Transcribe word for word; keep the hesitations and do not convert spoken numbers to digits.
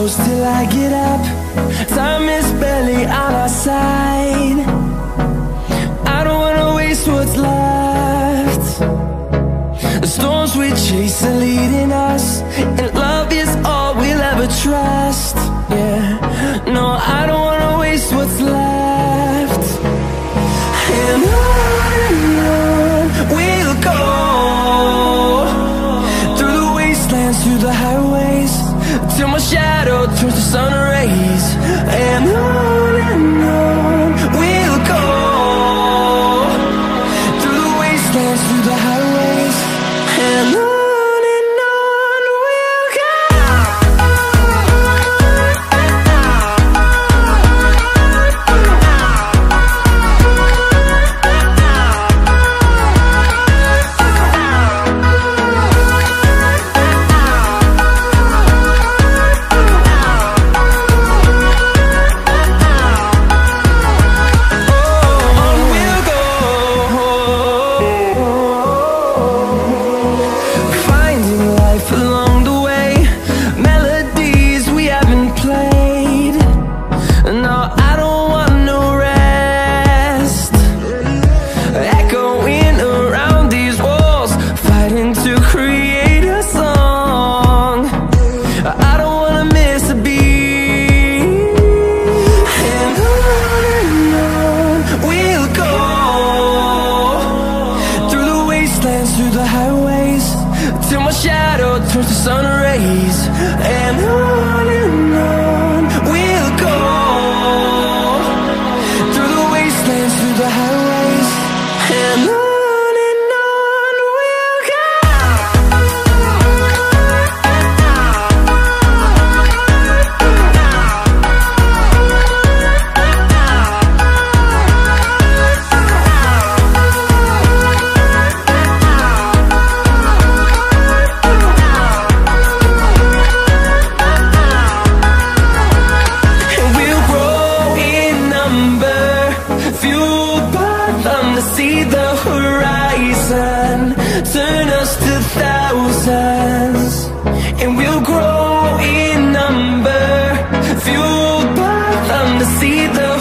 close till I get up. Time is barely on our side. I don't wanna waste what's left. The storms we chase are leading us, and love is all we'll ever trust. Yeah, no, I don't wanna waste what's left. And on and on we'll go, through the wastelands, through the highways, till my shadow turns to sun rays. And on and on we'll go, through the wastelands, through the highways, and on. And we'll grow in number, fueled by them to see the